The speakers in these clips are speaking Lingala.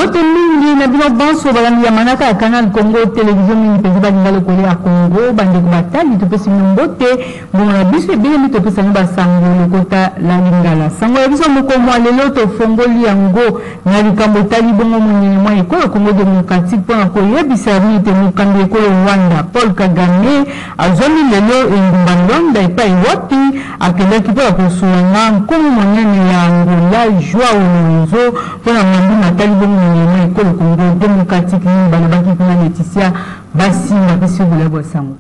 Mbote mingi na bino banso balandi ya manaka ya Canal Congo Télévision mingi pezi balinga lokole ya Congo bande ko batali topesi mbote mbona biso ebele mi topesa ni basango lokota la lingala sango ya biso moko mwa lelo to fongoli yango na likambo tali bongo mwenye mwa ekolo Congo Démocratique pona ko yebisa rite mukambi ekolo Rwanda Paul Kagame azoni lelo engumba Rwanda epai wapi akeleki pona kosuanga nkomo mwenye ya Angola Joao Lorenzo pona mambi matali bongo mwenye ekolo Congo Démocratique ni balabaki kuna Laetitia basi mapesi bulabo sango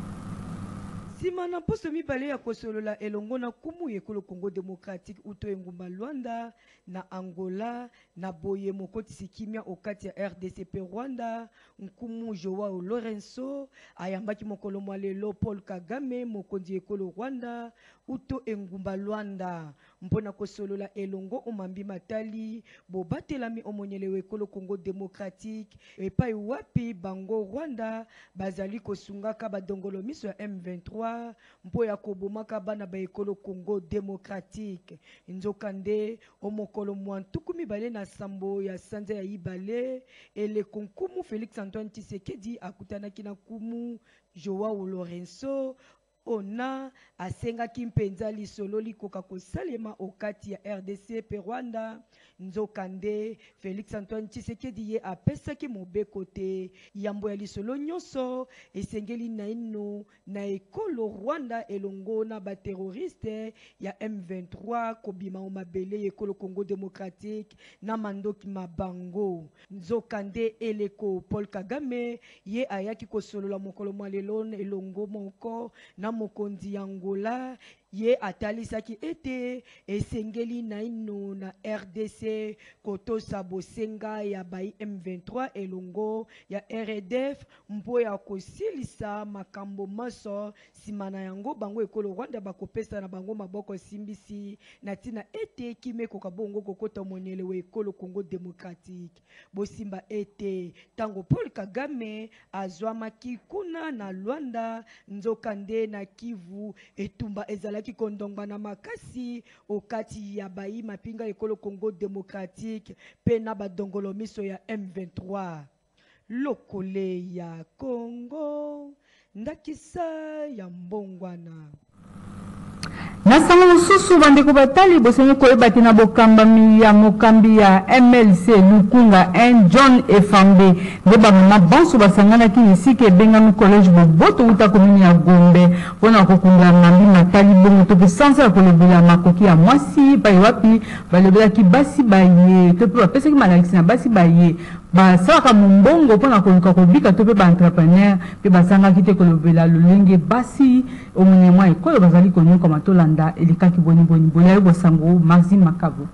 Simana poso mibale ya kosolola elongo na kumu ekolo Congo Démocratique uto engumba Luanda na Angola na boye mokotisi kimia okati ya RDCP Rwanda nkumu Joao Lorenzo ayambaki mokolo mwa lelo Paul Kagame mokonzi ekolo Rwanda uto engumba Luanda mpona kosolola elongo omambi matali bobatelami omonyele ekolo Congo Démocratique epai wapi bango Rwanda bazali kosungaka badongolo miso ya M23 mpo ya kobomaka bana ba ekolo Congo Démocratique nzokande omokolo mwantuku mibale na sambo ya sanza ya ibale ele konkumu Félix Antoine Tshisekedi akutanaki na kumu Joao Lorenzo ona asenga kimpenza lisolo likoka kosalema okati ya RDC pe Rwanda nzokande Félix Antoine Tshisekedi ye apesaki mobeko te yambo ya lisolo nyonso esengeli na ino na ekolo Rwanda elongo na ba terroriste ya M23 kobima omabele ekolo Congo Démocratique na mandoki mabango nzokande eleko Paul Kagame ye ayaki kosolola mokolo mwa lelo elongo moko na mokonzi ya Angola ye atalisaki ete esengeli na ino na RDC kotosa bosenga ya bai M23 elongo ya RDF mpo ya kosilisa makambo maso simana yango bango ekolo Rwanda bakopesa na bango maboko simbisi na tina ete kimeko kabongo kokota monyele we ekolo Congo Démocratique bosimba ete tango Paul Kagame azwamaki kuna na Luanda nzokande na Kivu etumba ezalaki kondongba na makasi okati ya bai mapinga ekolo Congo Démocratique pe na badongolo miso ya M23 lokole ya Congo ndakisa ya mbongwana Nasango mususu bandeko batali bosenye koyebati na bokambami ya mokambi ya MLC Lukunga John Efambe ndeba mama banso basangana ki isike bengami collège boboto uta komini ya Gombe pona kokunda mambi matali bongo to besansa ya kolobela makoki ya mwasi pai wapi balobela ki basi baye to pe bapesa ki malakisi na basi baye basaka mumbongo pona koluka kobika to pe ba entrepreneur pe basanga kite kolobela lolenge basi omunye mwa ekolo bazali konyoka matolanda elikaki boni bola bosango Maxime Makabo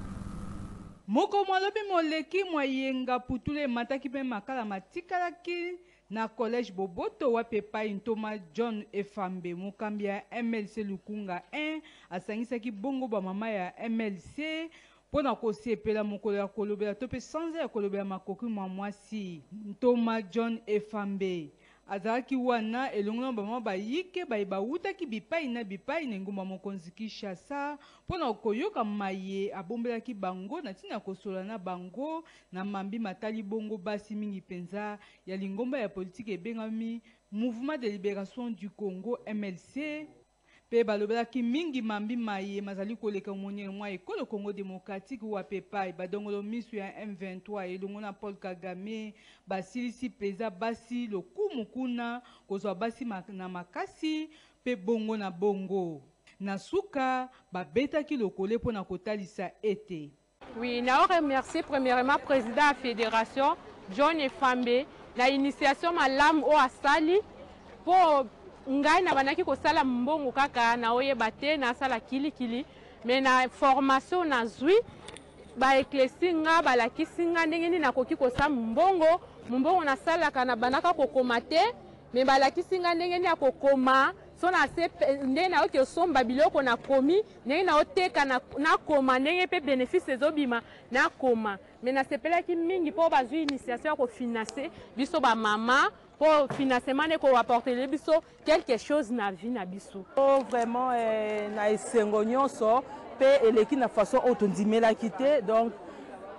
moko mwalobi moleki mwayenga putule mataki pe makala matikalaki na collège boboto wape pai ntoma John Efambe mokambi ya MLC Lukunga 1 asangisaki bongo ba mama ya MLC pona kosepela mokolo ya kolobela to pe sanza ya kolobela makoki mwa mwasi ntoma John Efambe azalaki wana elongo na bamama bayike bawutaki bipai na ngumba mokonzi Kinshasa pona koyoka maye abombelaki bango na tina kosola na bango na mambi matali bongo basi mingi penza ya lingomba ya politique ebengami Mouvement de Libération du Congo MLC pe balobelaki mingi mambi maye mazali koleka monyele mwa ekolo Congo Démocratique wa pepai badongolo misu ya M23 elongo na Paul Kagame basilisi peza basi lokumu kuna kozwa basi na makasi pe bongo na bongo na suka babetaki lokole pona kotalisa ete. Oui, na remercier premièrement président de la fédération John Efambe na initiation malam o asali pour ngai na banaki kosala mbongo kaka na oyeba te na sala kilikili mais na formation na zui ba eklesinga balakisi nga ndenge nini nakoki kosala mbongo na sala kana banaka kokoma te mais balakisi nga ndenge nini akokoma so na se ndenge na oki osomba biloko na komi ndenge na oteka na koma ndenge pe bénéfice ezobima na koma mais na sepelaki mingi po bazui initiation ya kofinancer biso ba mama pour financement ne ko apporter les biso quelque chose na vie na biso. Oh vraiment na esengo nyonso pe eleki na façon otondimela kité donc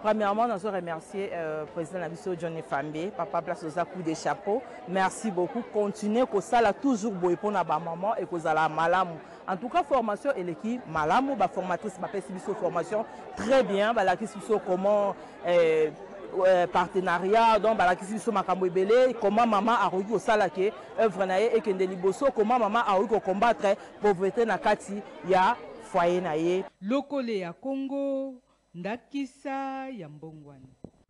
Premièrement, nous allons remercier le président Nabiso John Fambé, papa place aux coups de chapeau. Merci beaucoup. Continuez que ça là toujours beau pour na maman et que ça la malamu. En tout cas, formation et l'équipe malamu, ba formatrice m'a fait formation très bien. Ba la question comment partenariat donc ba la question makambo ebele comment maman a réussi au salake œuvre na et que ndeliboso comment maman a réussi à combattre pauvreté na kati ya foyer na ye. Lokole ya Congo. Ndakisa ya Mbongwana.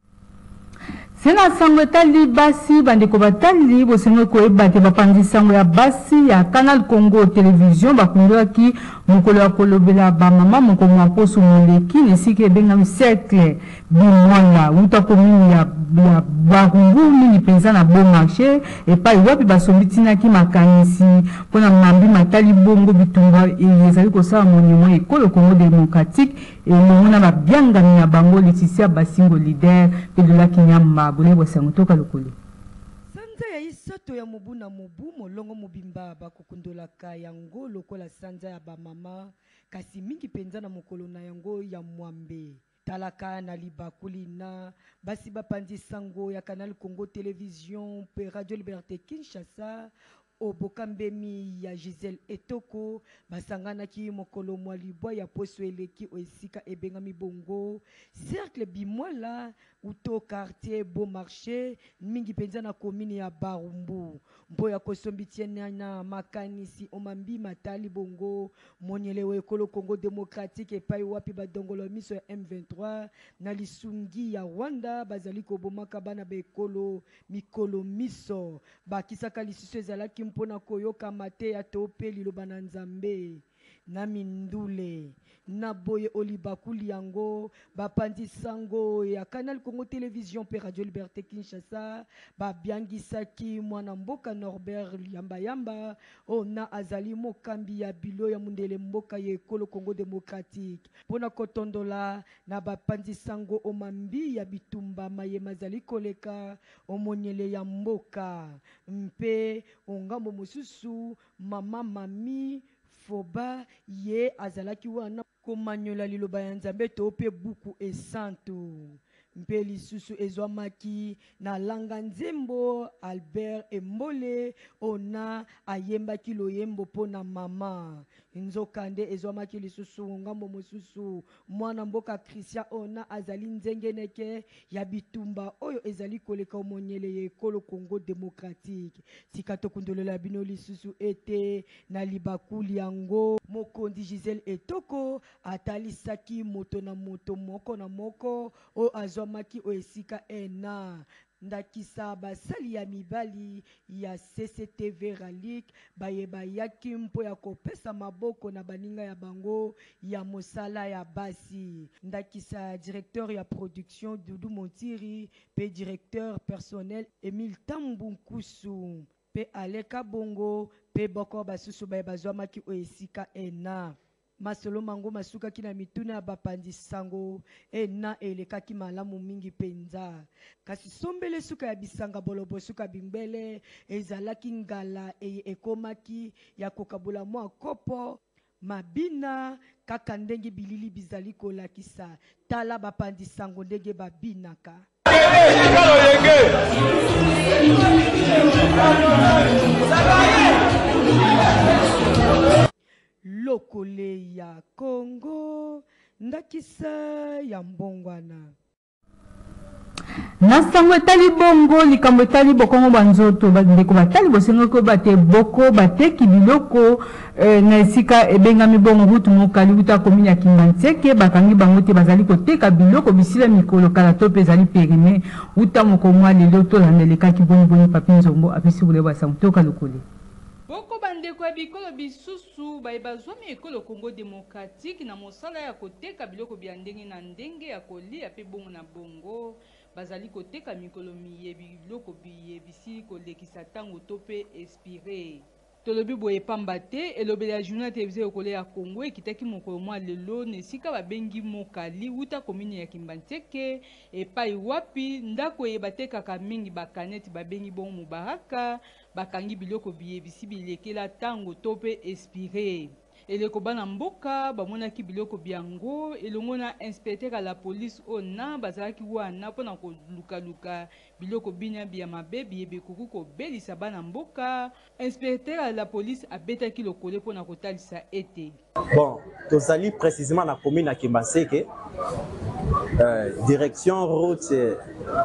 Sena sango etali basi bandeko batali bosengo koyeba te bapandi sango ya basi ya Canal Congo Télévision bakundaki mokolo ya kolobela bamama moko mwa poso moleki nesika ebengami cercle bimwala uta komini ya barungu mingi mpenza na bon marché epai wapi basombitinaki makanisi mpona mambi matali bongo bitumba ezali kosala monimo ekolo Congo démocratique elongo na babiangami na bango Laetitia Basingo leader mpe de la Kinyamba bolebo sango toka lokoli. Sanza ya isato ya mobu na mobu molongo mobimba bakokundolaka yango lokola sanza ya bamama kasi mingi penza na mokolo na yango ya mwambe. Talaka na libakuli na basi bapandi sango ya Canal Congo Télévision pe Radio Liberté Kinshasa obokambemi ya Gisèle Etoko basangana ki mokolo mwa libwa ya poso eleki oesika ebengami bongo cercle bimwala uto quartier Beau Marché mingi penza na commune ya Barumbu mboya kosombitiena na makanisi omambi matali bongo monyelewe ekolo Congo démocratique epai wapi badongolo miso ya M23 na lisungi ya Rwanda bazali kobomaka bana bekolo mikolo miso bakisaka lisusu ezalaki mpona koyoka mate ya tope liloba na Nzambe na mindule na boye olibakuli yango bapandi sango ya Canal Congo Télévision pe Radio Liberté Kinshasa babiangisaki mwana mboka Norbert Yamba ona azali mokambi ya bilo ya mundele mboka ye ekolo Congo démocratique pona kotondola na bapandi sango omambi ya bitumba maye mazali koleka omonyele ya mboka mpe ongambo mosusu mama mami Foba ye azalaki wana komanyola liloba ya Nzambe to pe buku esanto mpe lisusu ezwamaki na langa nzembo Albert Embole ona ayembaki loyembo pona mama nzokande ezwamaki lisusu ngambo mosusu mwana mboka Christian ona azali nzengeneke ya bitumba oyo ezali koleka omonyele ye ekolo Congo démocratique tika tokundolela bino lisusu ete na libakuli yango mokondi Gisèle Etoko atalisaki moto na moto moko na moko o azwamaki oesika ena ndakisa basali ya mibali ya CCTV Ralik bayeba yaki mpo ya kopesa maboko na baninga ya bango ya mosala ya basi ndakisa directeur ya production Doudou Montiri pe directeur personnel Emile Tambunkusu pe Aleka Bongo pe boko basusu bayeba zwamaki oesika ena masolo mango masuka kina mituna bapandi sango ena elekaki malamu mingi penza kasi sombele suka ya bisanga bolobo suka bimbele ezalaki ngala ekomaki ya kokabula mwa kopo mabina kaka ndenge bilili bizali kolakisa tala bapandi sango ndenge babinaka lokole ya Congo ndakisa ya Mbongwana na sango etali bongo likambo etali bokongo banzoto bandeko batali bosengo ko bate boko bateki biloko na esika ebengami bongo hutu mokali uta komini ya Kimbantseke bakangi bango te bazali koteka biloko bisila mikolo kala to pe ezali perime uta moko mwa lelo tolandelekaki boni papi nzombo apesi bule basango toka lokole boko bandeko ya bikolo bisusu bayebazwami ekolo Congo démocratique na mosala ya koteka biloko bya ndenge na ndenge ya kolia pe bongo na bongo bazali koteka mikolo miyebi biloko biyebisi kolekisa tango to pe expiré tolobi boye pamba te elobeli ya journal télévisé ekolo ya Congo ekitaki mokolo mwa lelo nesika babengi mokali uta komini ya Kimbantseke epai wapi ndako ye batekaka mingi bakaneti babengi bongo Mubaraka bakangi biloko biyebisi bilekela tango to pe expiré eleko bana mboka bamonaki biloko biango elongo na inspecteur à la police ona bazalaki wana mpona kolukaluka biloko binya bia mabe biyebe koki kobelisa bana mboka. Inspecteur à la police abetaki lokole mpona kotalisa ete bon tozali précisément na commune ya Kimbaseke direction route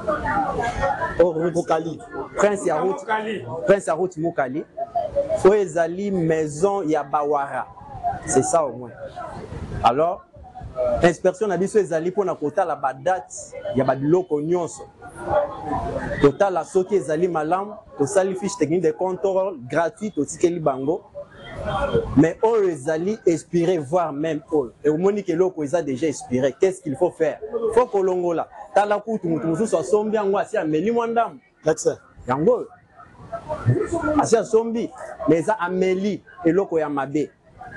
Mokali prince ya route Mokali oyo ezali maison ya Bawara. C'est ça au moins. Alors, inspection na biso ezali pona kotala ba date ya ba biloko nyonso. Totala soki ezali malamu, tosali fiche technique de contrôle gratuite otikeli bango. Mais oyo ezali expiré voire même oyo. Et au moni ke loko eza déjà expiré, qu'est-ce qu'il faut faire? Faut kolongola. Tala kutu mutu mususu asombi yango asi ameli mwandam. D'accord. Yango. Asi asombi, mais eza ameli eloko ya mabe.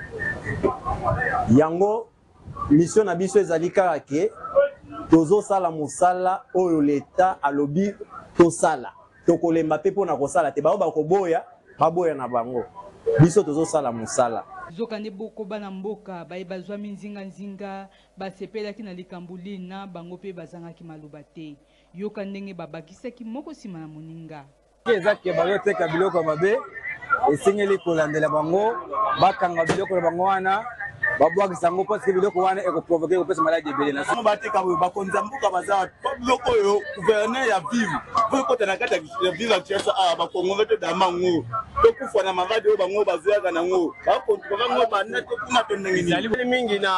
Yango mission na biso ezali kaka ke tozo sala mosala oyo leta alobi tosala tokolemba pe pona kosala te bao bakoboya baboya na bango biso tozo sala mosala zokande boko bana mboka bazwa minzinga nzinga basepelaki na likambuli na bango pe bazangaki maloba te yoka ndenge babakisaki moko nsima na moninga ezaki bazoteka biloko mabe esengeli kolandela bango bakanga biloko na bango wana babwakisa yango parce que biloko wana ekoprovoke kopesa maladi ebele na somo bateka bakonzi ya mboka baza biloko oyo gouverneur ya ville oyo kota na kati ya ville ya Kinshasa bakongole te damango tokufa na maladi oyo bango bazoyaka nango bakongo bana te kuna to ndenge nini mingi na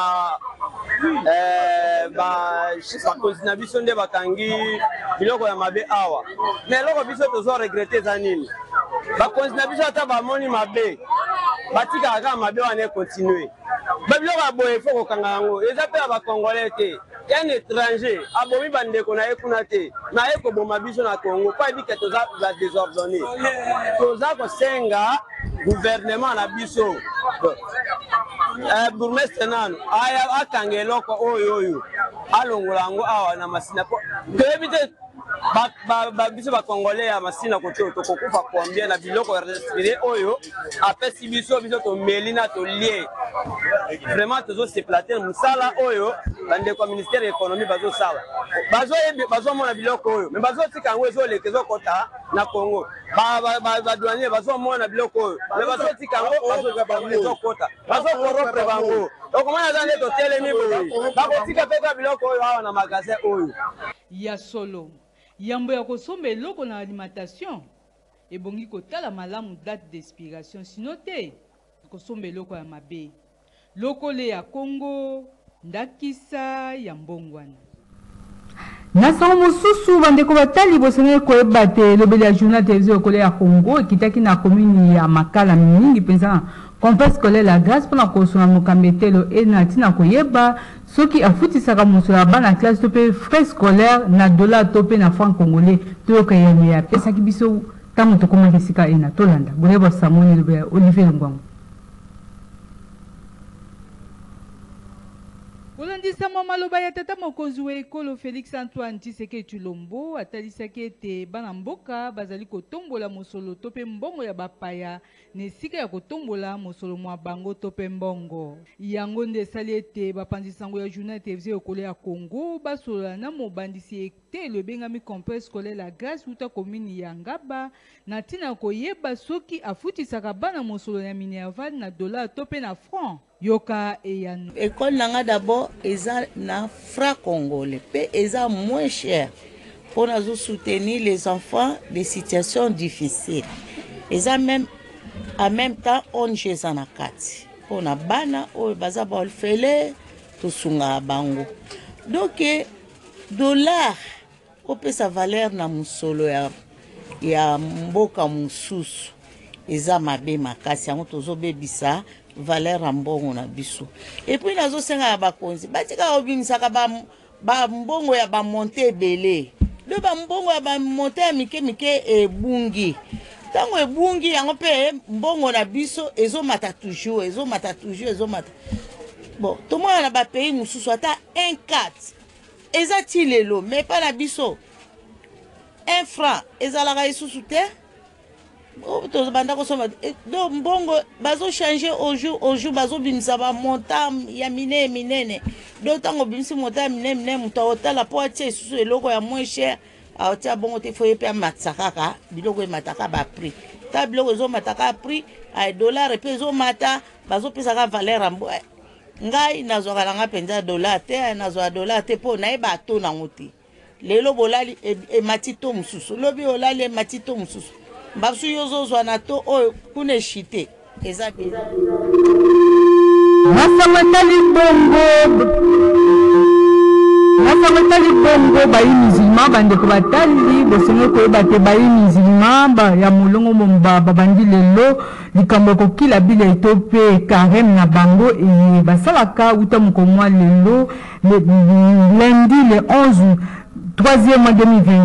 bakonzi na biso nde bakangi biloko ya mabe awa na eloko biso tozo regrete eza nini bakonzi na biso ata bamoni mabe batikaka kaka mabe wana ekontinue babiloko ya boye fo kokanga yango eza mpe ya bakongole te un étranger abomi bandeko na ye kuna te na ye koboma biso na Congo po ayebike toza badésordonné toza kosenga gouvernement na biso bourgmestre nano aya akanga eloko oyo alongola yango awa na masina po toyebi te biso bakongole ya masina kote tokokufa combien na biloko respiré oyo apesi biso tomeli na tolie vraiment tozoseplate mosala oyo bandeko ya ministère ya économie bazosala bazomona biloko oyo me bazotika yango ezoleka ezokota na Congo badouanier bazomona biloko oyo me bazotika yango ezokota bazokoropre bango okomona aza nde totelemi boye bakotika mpe ka biloko oyo awa na magasin oyo ya solo yambo ya kosomba eloko na alimentation ebongi kotala malamu date d'expiration sino te kosomba eloko ya mabe lokole ya Congo ndakisa ya mbongwana na sango mosusu bandeko batali bosengeli koyeba te elobeli ya journal télévisé ekolo ya Congo ekitaki na commune ya Makala mingi mpenza complexe scolaire la grâce mpona kosunga mokambetelo ena ntina koyeba soki afutisaka mosolo ya bana classe to mpe frais scolaire na dollar to mpe na franc congolais toyoka yane apesaki biso ntango tokomaki esika ena tolanda boyeba samoni elobeli ya Olivier Longwango. kolandisama maloba ya tata mokonzi wa ekolo Félix Antoine Tshisekedi Tshilombo atalisaki ete bana mboka bazali kotombola mosolo to mpe mbongo ya bapaya na esika ya kotombola mosolo mwa bango to mpe mbongo yango nde esali ete bapanzi sango ya journal télévisé ekolo ya Congo basolola na mobandisi etelo ebengami complexe scolaire la grâce uta commune ya Ngaba na ntina koyeba soki afutisaka bana mosolo ya Minerval na dollar to mpe na franc yoka eyano école nanga d'abord eza na franc congolais pe eza moins cher pour nous soutenir les enfants des situations difficiles eza même en même temps ONG eza na kati pona bana oyo baza baolfele tosunga bango donc dollar opesa valeur na musolo ya mboka mosusu eza mabe makasi yango tozobebisa valeur en mbongo na biso et puis nazo senga ya bakonzi batika obimisaka ba mbongo ya ba monter ebele le ba mbongo ya ba monter ya mike ebungi tango ebungi yango pe mbongo na biso ezomata toujours bon tomona na ba pays mosusu ata 1/4 eza ti lelo mais pas na biso 1 franc ezalaka lisusu te tozobanda kosomba donc mbongo bazochange au jour bazobimisa bamonta ya minene donc ntango obimisi monta ya minene moto aotala mpo atia lisusu eloko ya moins cher aotia bongo te fo ye mpe amatisa kaka biloko emataka baprix ta biloko ezomataka prix dollar mpe ezomata bazopesaka valeur ambo ngai nazwaka nanga mpenza dollar te nazwaka dollar te mpo nayeba ato nango te lelo bolali emati to mosusu lobi olali emati to mosusu mbasu yozozwa na to oyo kuna eshite eza bien nasangatali bongo bayi musulman bandeko batali bosenge koyeba te bayi musulman ya molongo momba babandi lelo likambo ekokila bila eto mpe carême na bango basalaka uta mokomwa lelo lundi le 11 3e mois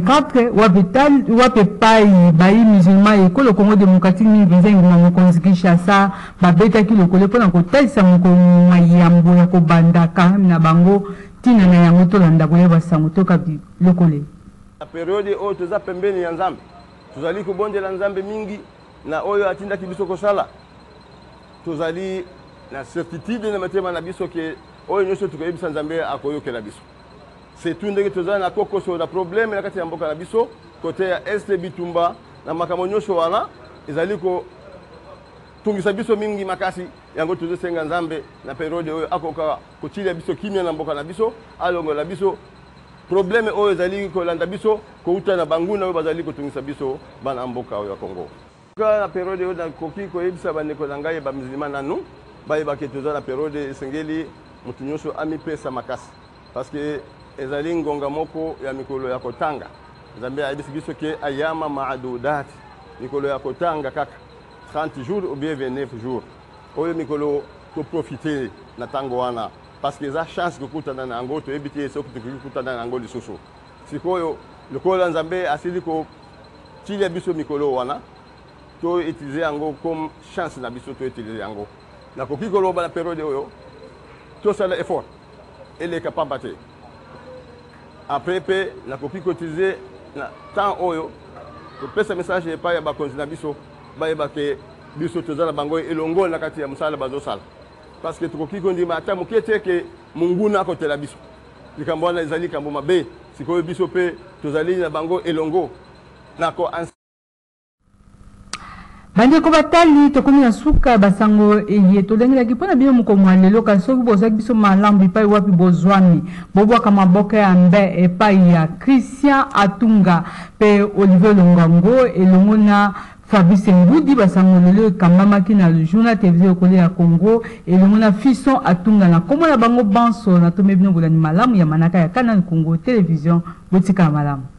2024 wape pai bayi musulman ekolo Congo démocratique mivenza nguma mokonzi Kinshasa babetaki lokolo mpona kotalisa mokonzi yambo ya kobanda carême na bango tina na yango tolanda koyeba sango toka lokole na periode oyo toza pembeni ya Nzambe tozali kobondela Nzambe mingi na oyo atindaki biso kosala tozali na certitude na matema na biso ke oyo nyonso tokoyebisa Nzambe akoyokela biso c'est tout ndenge tozali na kokoso na problème na kati ya mboka na biso kote ya este bitumba na makambo nyonso wana ezali ko tungisa biso mingi makasi yango tozosenga Nzambe na periode oyo akoka kotilia biso kimia na mboka na biso alongola biso problème oyo ezali kolanda biso kouta na banguna oyo bazali kotungisa biso bana mboka oyo ya Congo na periode oyo nakoki koyebisa bandeko na ngai bamusulman nanu bayebake toza na periode esengeli motu nyonso amipesa makasi parce que ezali ngonga moko ya mikolo ya kotanga Nzambe ayebisi biso ke ayama maadudat mikolo ya kotanga kaka 30 jours ou bien 29 jours oyo mikolo to profiter na tango wana parce que eza chance kokutana na yango toyebi te soki tokokutana na yango lisusu sikoyo lokola Nzambe asili kotilia biso mikolo wana to utiliser yango comme chance na biso to utiliser yango nakoki koloba na periode oyo tosala effort eleka pamba te après pe nakoki koutiliser na temps oyo kopesa message epai ya bakonzi na biso bayeba ke biso tozala bango elongo na kati ya mosala bazosala parce que tokoki kondima ata moke te ke monguna akotela biso likambo wana ezali likambo mabe sikoyo biso pe tozali na bango elongo nako bandeko batali tokomi na suka basango eye tolengelaki mpona bino mokomwa lelo kasi soki bozwaki biso malambo epai wapi bozwami bobwaka maboka ya mbe epai ya Christian Atunga mpe Olivier Longango elongo na Fabrice Ngudi basango lelo ekambamaki na journal télévisé okole ya Congo elongo na Fisson Atunga na kombo na bango banso na tombe bino bolani malamu ya manaka ya Canal Congo télévision botika malamu